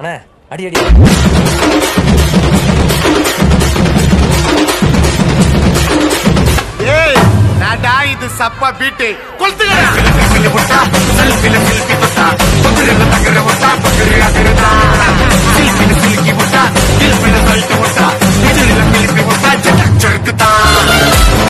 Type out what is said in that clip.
அண்ணா அடி அடி. ஏய் நாடா இது சப்பா பீட்டு கொளுத்துங்க.